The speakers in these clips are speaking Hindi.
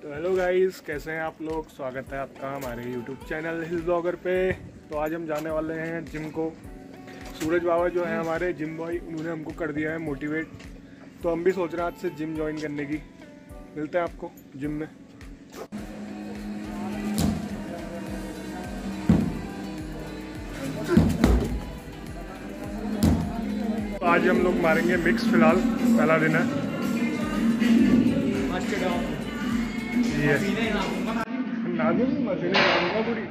तो हेलो गाइस, कैसे हैं आप लोग। स्वागत है आपका हमारे यूट्यूब चैनल हिल ब्लॉगर पे। तो आज हम जाने वाले हैं जिम को। सूरज बाबा जो है हमारे जिम बॉय, उन्होंने हमको कर दिया है मोटिवेट। तो हम भी सोच रहे हैं आज से जिम ज्वाइन करने की। मिलते हैं आपको जिम में। तो आज हम लोग मारेंगे मिक्स, फिलहाल पहला दिन है। ये मशीनें डालूंगा पूरी।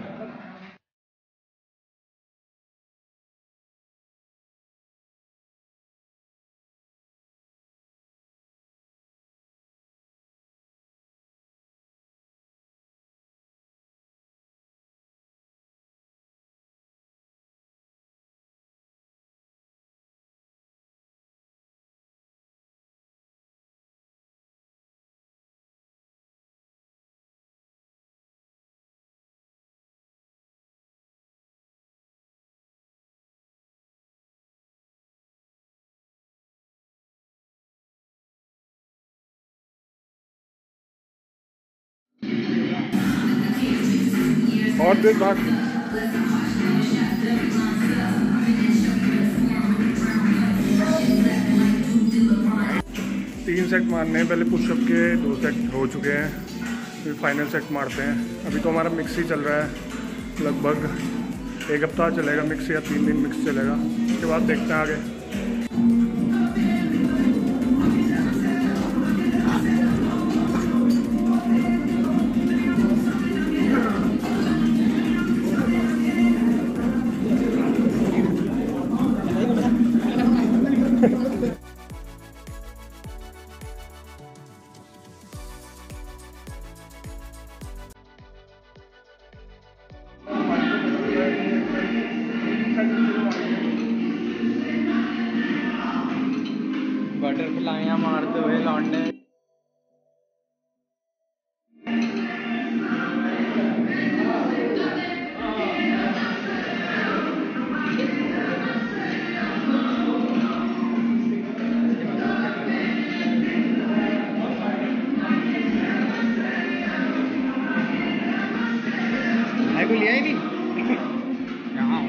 और देर भाग 3 सेट मारने हैं। पहले पुशअप के 2 सेट हो चुके हैं, फिर फाइनल सेट मारते हैं। अभी तो हमारा मिक्स ही चल रहा है। लगभग 1 हफ्ता चलेगा मिक्स, या 3 दिन मिक्स चलेगा। उसके बाद देखते हैं आगे। बटरफ्लाइयाँ मारते हुए लौंडे। को लिया ही नहीं यहाँ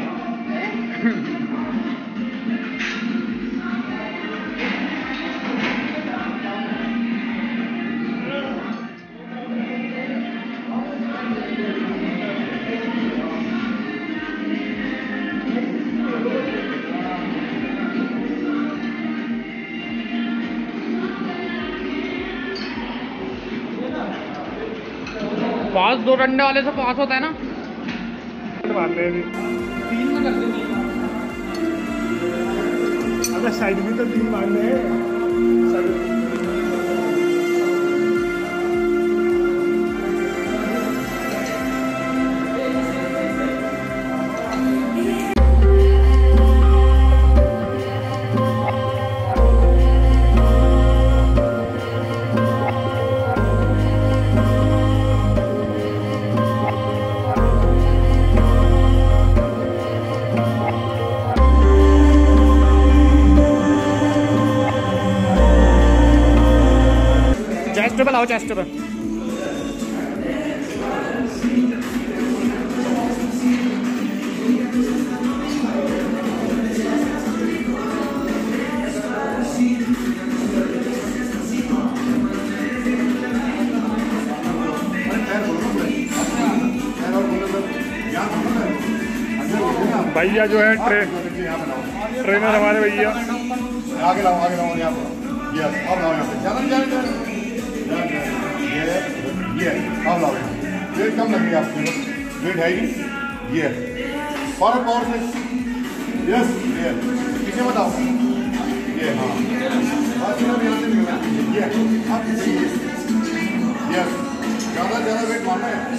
2 डंडे वाले से पास होता है ना। मारते हैं 3 में करते नहीं। अगर साइड में तो 3 मारने हैं। चेस्ट पे लाओ, चेस्ट पे। भैया जो है ट्रेनर हमारे भैया। आगे लाओ यहाँ पर। यस, अब लाओ यहाँ पे। ज़्यादा ये अब लाओ। वेट कम लग रही है आपको, वेट है ही। ये पावर से। यस, ये पीछे बताओ। ये हाँ, ये आप यस, ज़्यादा वेट मारना है।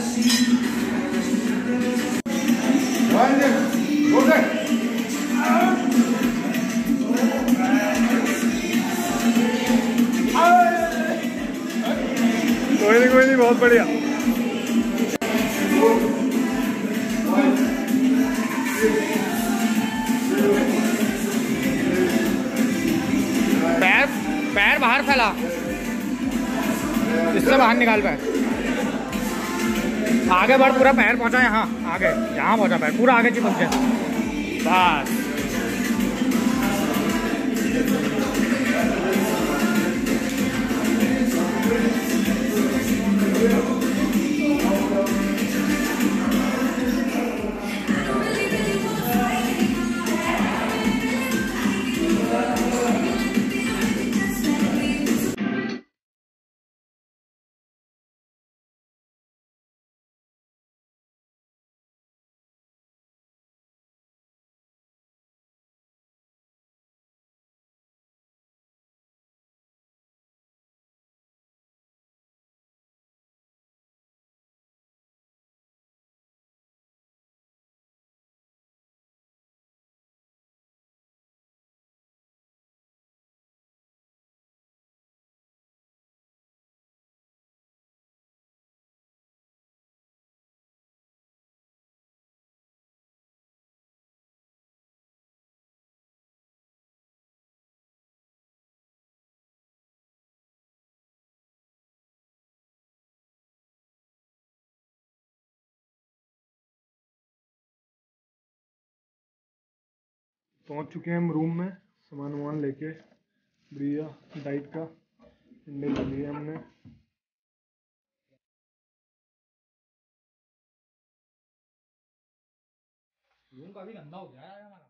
कोई नहीं, बहुत बढ़िया। पैर बाहर फैला, इससे बाहर निकाल पैर। आगे बढ़, पूरा पैर पहुंचा यहाँ आगे, यहाँ पहुंचा पैर पूरा आगे चिपक गया बस। पहुंच चुके हैं हम रूम में, सामान वामान लेके बढ़िया डाइट का अंडे ले लिए हमने। रूम काफी गंदा हो गया है हमारा।